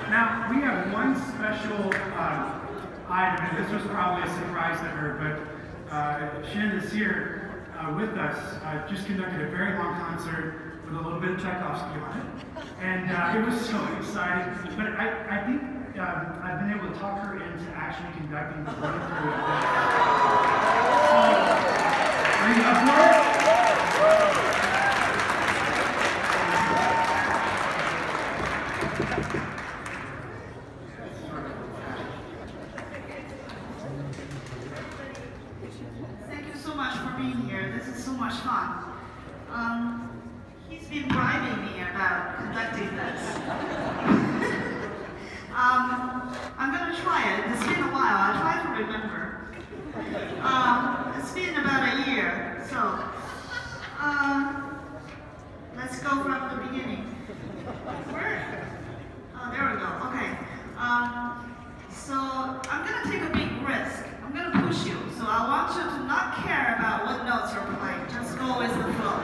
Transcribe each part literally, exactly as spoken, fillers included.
Now, we have one special uh, item, and this was probably a surprise to her, but uh, Xian is here uh, with us. Uh, just conducted a very long concert with a little bit of Tchaikovsky on it. And uh, it was so exciting. But I, I think um, I've been able to talk her into actually conducting the run through of this. So, are you up for it? Thank you so much for being here. This is so much fun. Um, he's been bribing me about conducting this. um, I'm going to try it. It's been a while. I'll try to remember. Um, it's been about a year. So, uh, let's go from the beginning. Where? Oh, there we go. Okay. Um, so, I'm going to take a big risk. I'm going to push you. So I want you to not care about what notes you're playing. Just go with the flow.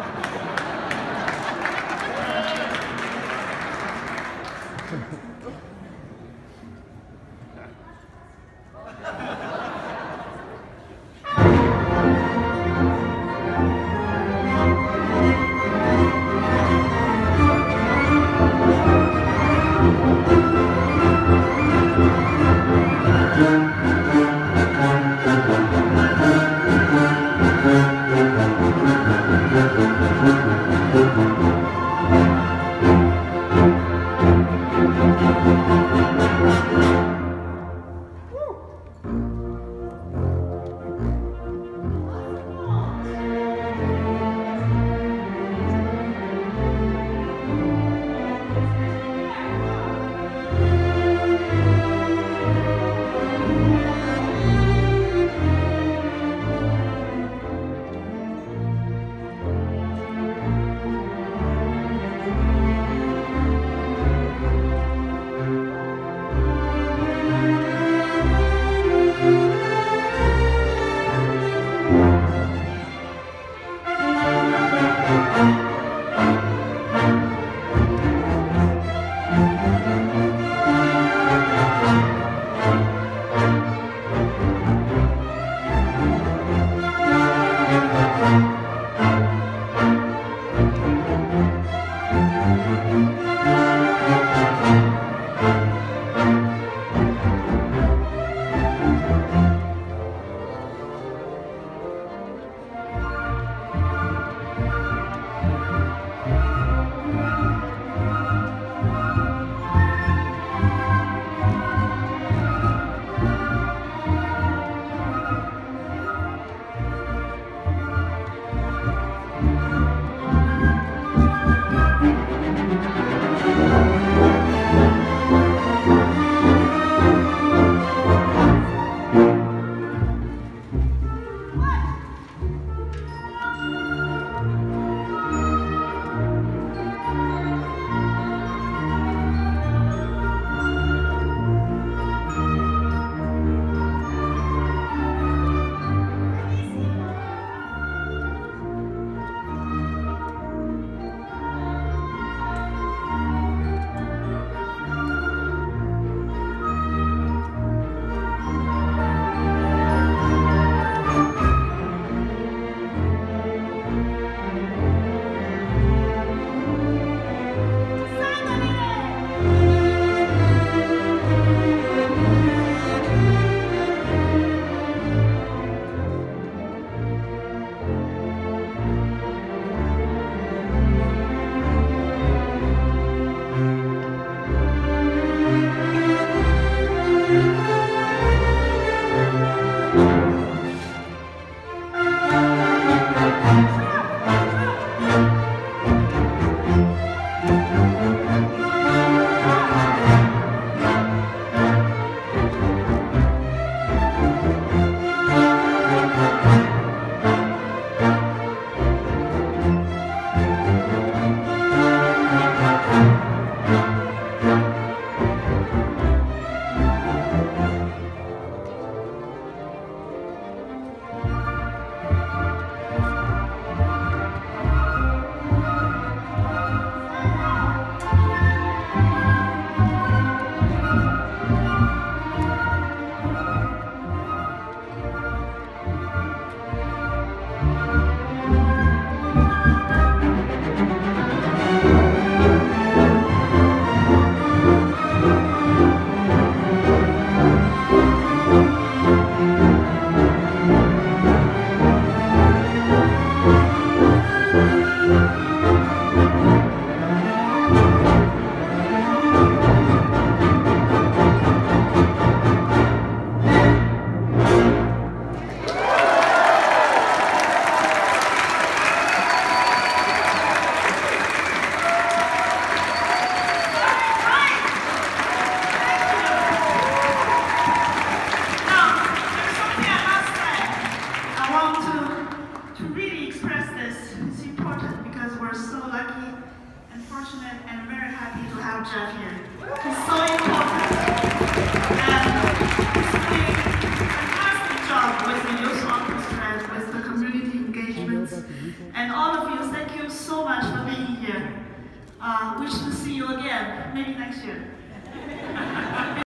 And all of you, thank you so much for being here. Uh, wish to see you again, maybe next year.